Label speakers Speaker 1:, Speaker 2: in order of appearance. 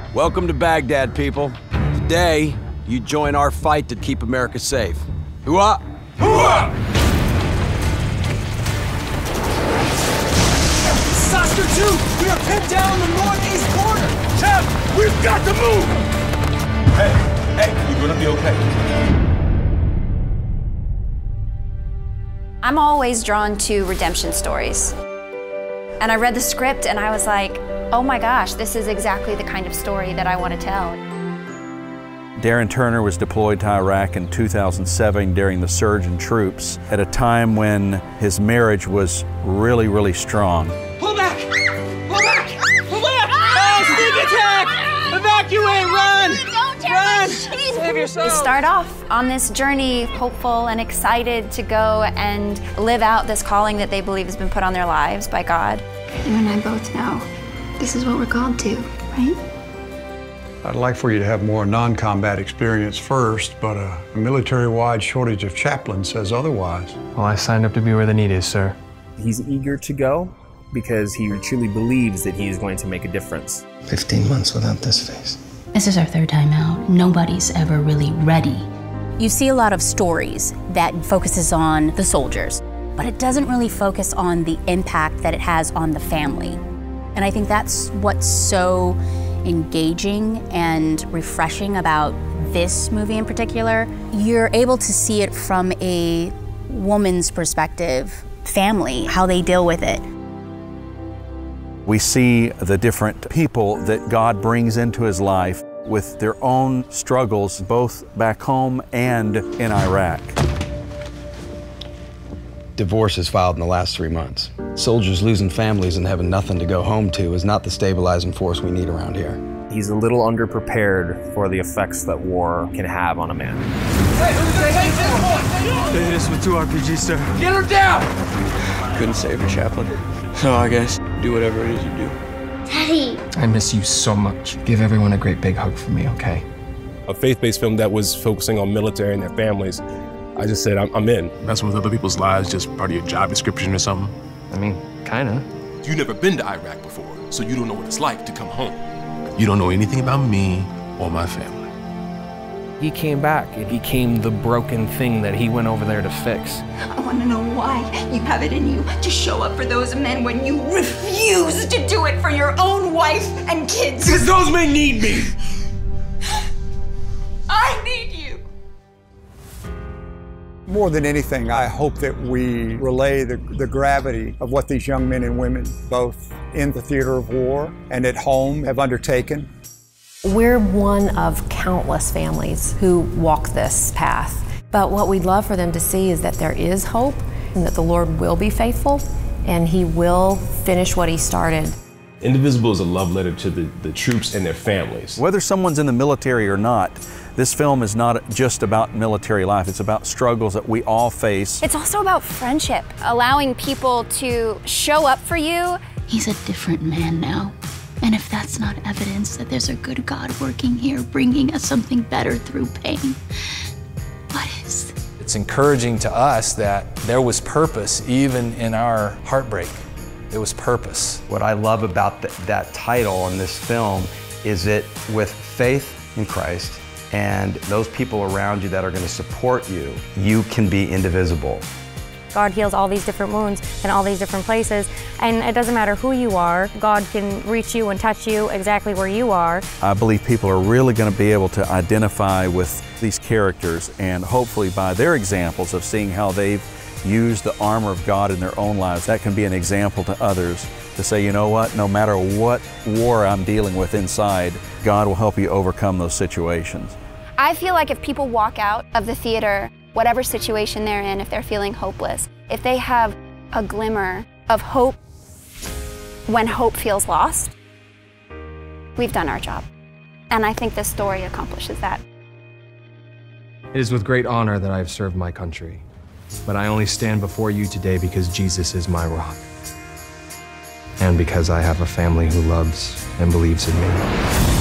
Speaker 1: Welcome to Baghdad, people. Today, you join our fight to keep America safe. Hoo-ah! Hoo-ah!
Speaker 2: Disaster 2! We are pinned down on the northeast corner!
Speaker 3: Chap, we've got to move! Hey, you're gonna be okay.
Speaker 4: I'm always drawn to redemption stories. And I read the script and I was like, oh my gosh, this is exactly the kind of story that I want to tell.
Speaker 5: Darren Turner was deployed to Iraq in 2007 during the surge in troops at a time when his marriage was really, really strong.
Speaker 2: Pull back! Pull back! Pull back! Oh, sneak attack! Evacuate! Run! Run! Save yourself!
Speaker 4: They start off on this journey, hopeful and excited to go and live out this calling that they believe has been put on their lives by God.
Speaker 6: You and I both know this is what we're called to, right?
Speaker 7: I'd like for you to have more non-combat experience first, but a military-wide shortage of chaplains says otherwise.
Speaker 8: Well, I signed up to be where the need is, sir.
Speaker 9: He's eager to go because he truly believes that he is going to make a difference.
Speaker 10: 15 months without this face.
Speaker 11: This is our third time out. Nobody's ever really ready.
Speaker 12: You see a lot of stories that focuses on the soldiers, but it doesn't really focus on the impact that it has on the family. And I think that's what's so engaging and refreshing about this movie in particular. You're able to see it from a woman's perspective, family, how they deal with it.
Speaker 5: We see the different people that God brings into his life with their own struggles, both back home and in Iraq.
Speaker 10: Divorce is filed in the last 3 months. Soldiers losing families and having nothing to go home to is not the stabilizing force we need around here.
Speaker 9: He's a little underprepared for the effects that war can have on a man.
Speaker 2: Hey, who's gonna take this one?
Speaker 8: They hit us with 2 RPGs, sir.
Speaker 2: Get her down!
Speaker 10: Couldn't save a chaplain, so I guess do whatever it is you do.
Speaker 6: Daddy!
Speaker 8: I miss you so much. Give everyone a great big hug for me, okay?
Speaker 13: A faith-based film that was focusing on military and their families. I just said, I'm in.
Speaker 14: Messing with other people's lives, just part of your job description or something?
Speaker 8: I mean, kinda.
Speaker 14: You've never been to Iraq before, so you don't know what it's like to come home. You don't know anything about me or my family.
Speaker 15: He came back. It became the broken thing that he went over there to fix.
Speaker 6: I want to know why you have it in you to show up for those men when you refuse to do it for your own wife and kids.
Speaker 2: Because those men need me!
Speaker 6: I need you!
Speaker 7: More than anything, I hope that we relay the gravity of what these young men and women, both in the theater of war and at home, have undertaken.
Speaker 16: We're one of countless families who walk this path. But what we'd love for them to see is that there is hope and that the Lord will be faithful and he will finish what he started.
Speaker 13: Indivisible is a love letter to the troops and their families.
Speaker 5: Whether someone's in the military or not, this film is not just about military life. It's about struggles that we all face.
Speaker 4: It's also about friendship, allowing people to show up for you.
Speaker 11: He's a different man now. And if that's not evidence that there's a good God working here, bringing us something better through pain, what is?
Speaker 15: It's encouraging to us that there was purpose even in our heartbreak. There was purpose.
Speaker 10: What I love about that title in this film is that with faith in Christ and those people around you that are going to support you, you can be indivisible.
Speaker 17: God heals all these different wounds in all these different places, and it doesn't matter who you are, God can reach you and touch you exactly where you are.
Speaker 5: I believe people are really going to be able to identify with these characters, and hopefully by their examples of seeing how they've used the armor of God in their own lives, that can be an example to others to say, you know what, no matter what war I'm dealing with inside, God will help you overcome those situations.
Speaker 4: I feel like if people walk out of the theater, whatever situation they're in, if they're feeling hopeless, if they have a glimmer of hope when hope feels lost, we've done our job. And I think this story accomplishes that.
Speaker 8: It is with great honor that I have served my country, but I only stand before you today because Jesus is my rock, and because I have a family who loves and believes in me.